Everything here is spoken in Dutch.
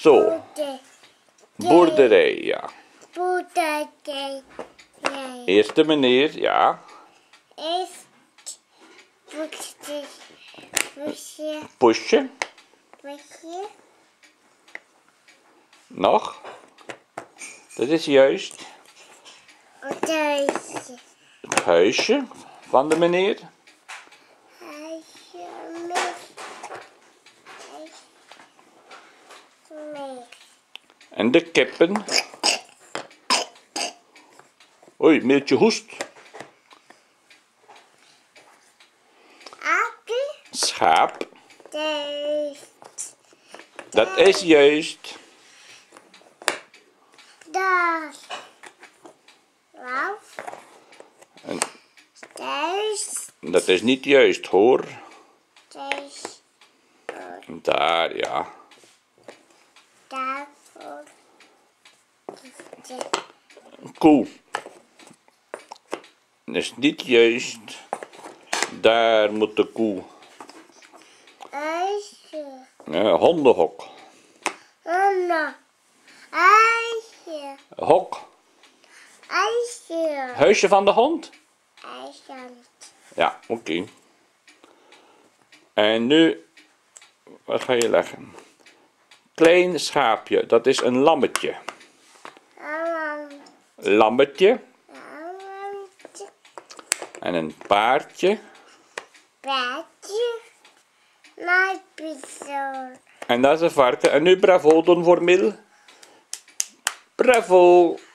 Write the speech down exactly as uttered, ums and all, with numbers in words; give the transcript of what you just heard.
Zo. Boerderij, ja. Boerderij. Eerste meneer, ja. Eerst busje. Busje. Poesje. Busje. Nog. Dat is juist. Huisje. Het huisje van de meneer. Huisje met. Huisje. En de kippen. Oei, Meeltje hoest. Aapje. Schaap. Dus. Dat is juist. Daar. Waf. En Thuis. dat is niet juist, hoor. Thuis. Daar, ja. Daarvoor. Koe. Dat is niet juist. Daar moet de koe. Huisje. Ja, hondenhok. Anna. Huisje. Hok. Huisje. Huisje van de hond? Huisje. Ja, oké. En nu, wat ga je leggen? Klein schaapje, dat is een lammetje. Lammetje. En een paardje. Paardje. Mijn pistool. En dat is een varken. En nu bravo doen voor Mil. Bravo.